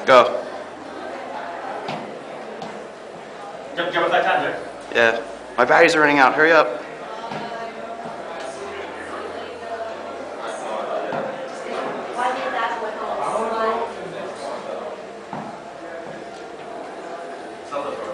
Go. Give us that time, Rick. Yeah. My batteries are running out. Hurry up. Sell it.